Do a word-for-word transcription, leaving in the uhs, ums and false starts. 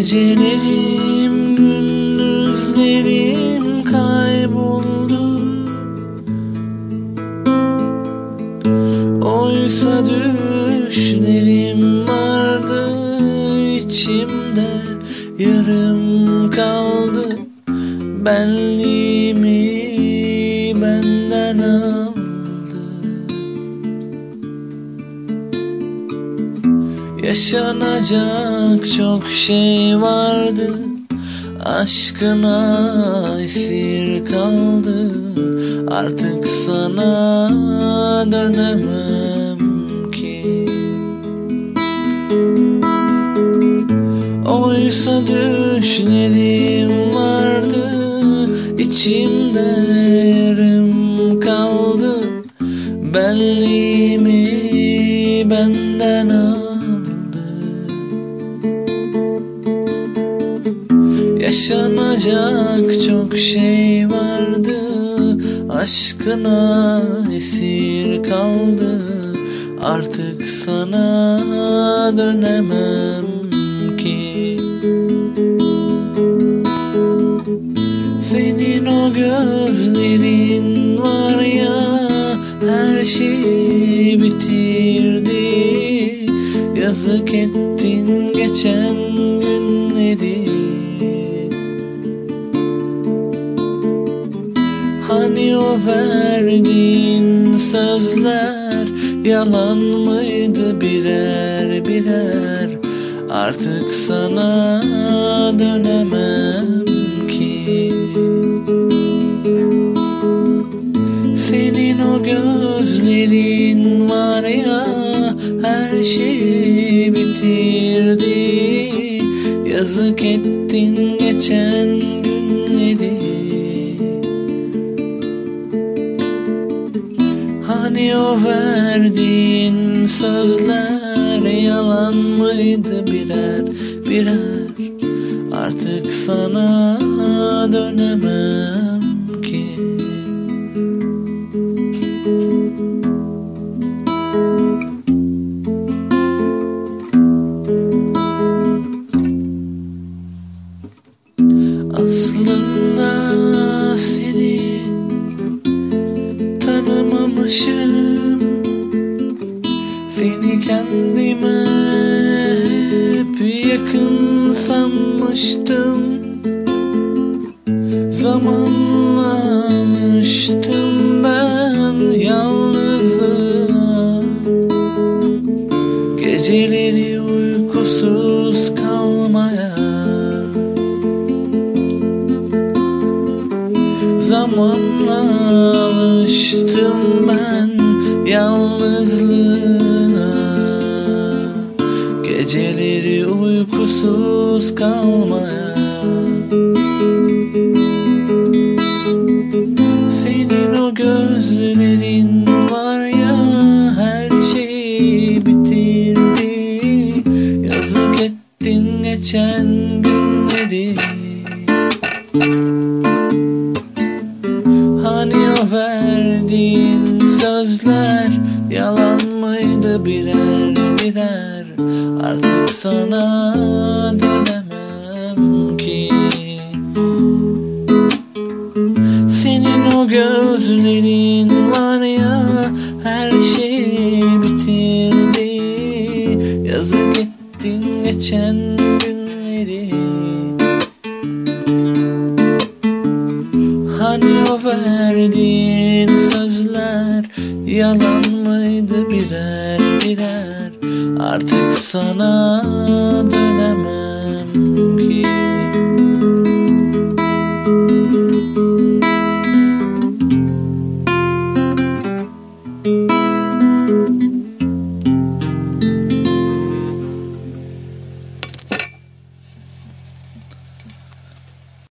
Gecelerim, gündüzlerim kayboldu. Oysa düşlerim vardı içimde, yarım kaldı. Benliğimi benden aldı. Yaşanacak çok şey vardı, aşkına esir kaldı. Artık sana dönemem ki. Oysa düşlerim vardı içimde, yarım kaldı. Benliğimi benden aldı. Yaşanacak çok şey vardı, aşkına esir kaldı. Artık sana dönemem ki. Senin o gözlerin var ya, her şeyi bitirdi. Yazık ettin geçen günleri. Hani o verdiğin sözler yalan mıydı birer birer? Artık sana dönemem ki. Senin o gözlerin var ya, her şeyi bitirdi. Yazık ettin geçen günleri. Hani o verdiğin sözler yalan mıydı birer birer? Artık sana dönemem ki. Aslında seni tanımamışım, seni kendime hep yakın sanmıştım. Zamanla alıştım ben yalnızlığa, geceleri uykusuz kalmaya. Zamanla alıştım ben yalnızlığa, geceleri uykusuz kalmaya. Senin o gözlerin var ya, her şeyi bitirdi. Yazık ettin geçen günleri. Hani o verdiğin sözler yalan mıydı birer birer? Artık sana dönemem ki. Senin o gözlerin var ya, her şeyi bitirdi. Yazık ettin geçen günleri. Hani o verdiğin sözler yalan mıydı birer birer? Artık sana dönemem ki.